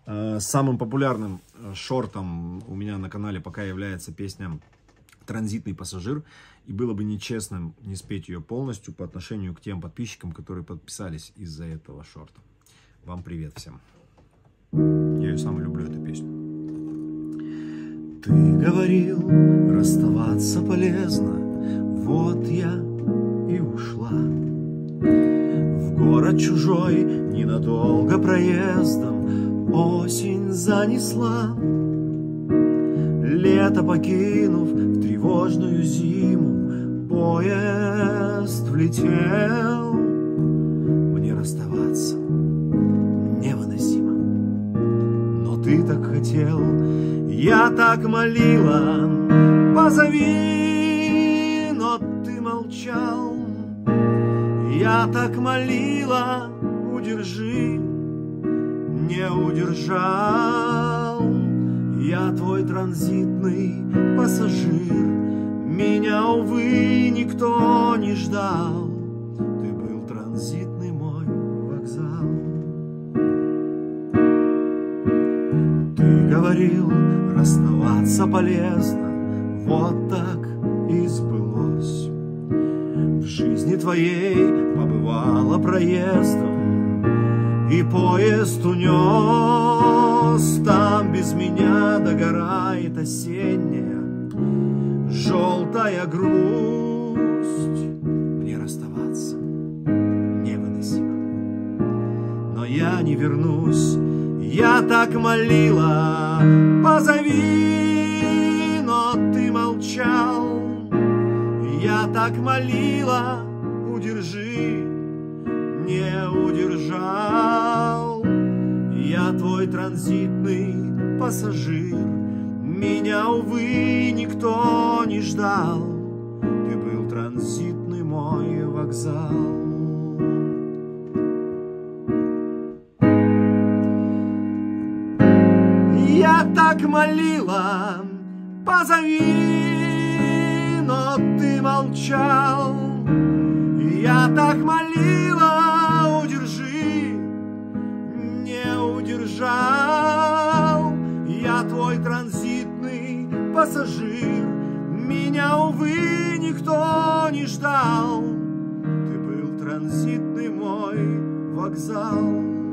Самым популярным шортом у меня на канале пока является песня «Транзитный пассажир». И было бы нечестным не спеть ее полностью по отношению к тем подписчикам, которые подписались из-за этого шорта. Вам привет всем. Я ее сам люблю, эту песню. Ты говорил, расставаться полезно, вот я и ушла. В город чужой ненадолго проездом осень занесла. Лето покинув в тревожную зиму, поезд влетел. Мне расставаться невыносимо, но ты так хотел, я так молила, позови, но ты молчал. Я так молила, удержи, не удержал. Я твой транзитный пассажир, меня, увы, никто не ждал. Ты был транзитный мой вокзал. Ты говорил, расставаться полезно, вот так и сбылось. В жизни твоей побывала проездом, и поезд унес. Там без меня догорает осенняя желтая грусть. Мне расставаться невыносимо, но я не вернусь. Я так молила, позови, но ты молчал. Я так молила, удержи, не удержал. Я твой транзитный пассажир, меня, увы, никто не ждал. Ты был транзитный мой вокзал. Я так молила, позови, но ты молчал. Я так молила, удержи, не удержал. Я твой транзитный пассажир, меня, увы, никто не ждал. Ты был транзитный мой вокзал.